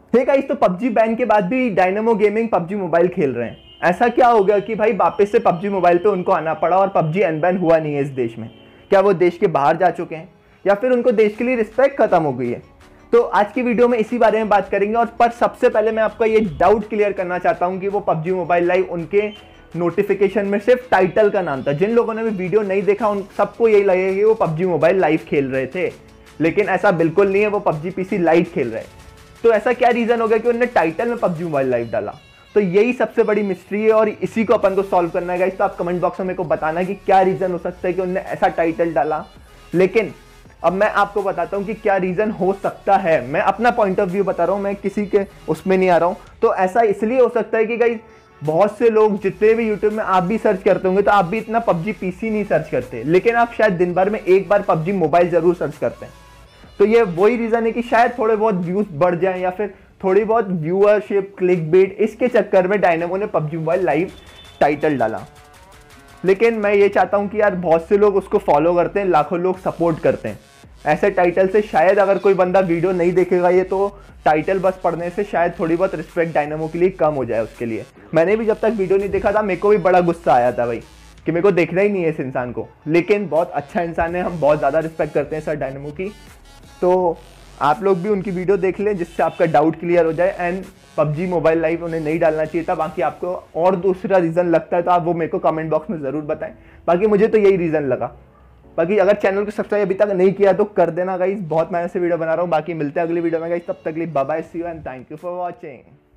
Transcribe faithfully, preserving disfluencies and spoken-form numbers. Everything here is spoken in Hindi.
हे गाइस, तो पबजी बैन के बाद भी डायनामो गेमिंग पबजी मोबाइल खेल रहे हैं। ऐसा क्या हो गया कि भाई वापस से पबजी मोबाइल पे उनको आना पड़ा और पबजी अनबैन हुआ नहीं है इस देश में? क्या वो देश के बाहर जा चुके हैं या फिर उनको देश के लिए रिस्पेक्ट खत्म हो गई है? तो आज की वीडियो में इसी बारे में बात करेंगे। और पर सबसे पहले मैं आपका ये डाउट क्लियर करना चाहता हूँ कि वो पबजी मोबाइल लाइव उनके नोटिफिकेशन में सिर्फ टाइटल का नाम था। जिन लोगों ने भी वीडियो नहीं देखा उन सबको यही लगेगा कि वो पबजी मोबाइल लाइव खेल रहे थे, लेकिन ऐसा बिल्कुल नहीं है। वो पबजी पीसी लाइव खेल रहे हैं। तो ऐसा क्या रीजन हो गया कि उन्होंने टाइटल में पबजी मोबाइल लाइव डाला? तो यही सबसे बड़ी मिस्ट्री है और इसी को अपन को सॉल्व करना है गाइस। तो आप कमेंट बॉक्स में मेरे को बताना कि क्या रीजन हो सकता है कि उन्होंने ऐसा टाइटल डाला। लेकिन अब मैं आपको बताता हूं कि क्या रीजन हो सकता है। मैं अपना पॉइंट ऑफ व्यू बता रहा हूं, मैं किसी के उसमें नहीं आ रहा हूं। तो ऐसा इसलिए हो सकता है कि गाइस बहुत से लोग जितने भी यूट्यूब में आप भी सर्च करते होंगे तो आप भी इतना पबजी पीसी नहीं सर्च करते, लेकिन आप शायद दिन भर में एक बार पबजी मोबाइल जरूर सर्च करते हैं। तो ये वही रीजन है कि शायद थोड़े बहुत व्यूज बढ़ जाएं या फिर थोड़ी बहुत व्यूअरशिप, क्लिक बेट, इसके चक्कर में डायनामो ने पबजी मोबाइल लाइव टाइटल डाला। लेकिन मैं ये चाहता हूं कि यार बहुत से लोग उसको फॉलो करते हैं, लाखों लोग सपोर्ट करते हैं। ऐसे टाइटल से शायद अगर कोई बंदा वीडियो नहीं देखेगा ये तो टाइटल बस पढ़ने से शायद थोड़ी बहुत रिस्पेक्ट डायनामो के लिए कम हो जाए उसके लिए। मैंने भी जब तक वीडियो नहीं देखा था मेरे को भी बड़ा गुस्सा आया था भाई कि मेरे को देखना ही नहीं है इस इंसान को। लेकिन बहुत अच्छा इंसान है, हम बहुत ज़्यादा रिस्पेक्ट करते हैं सर डायनामो की। तो आप लोग भी उनकी वीडियो देख लें जिससे आपका डाउट क्लियर हो जाए। एंड पबजी मोबाइल लाइव उन्हें नहीं डालना चाहिए था। बाकी आपको और दूसरा रीज़न लगता है तो आप वो मेरे को कमेंट बॉक्स में ज़रूर बताएं। बाकी मुझे तो यही रीज़न लगा। बाकी अगर चैनल को सब्सक्राइब अभी तक नहीं किया तो कर देना गाइस। बहुत मेहनत से वीडियो बना रहा हूँ। बाकी मिलते हैं अगली वीडियो में गाइस। तब तक के लिए bye bye, see you and thank you for watching.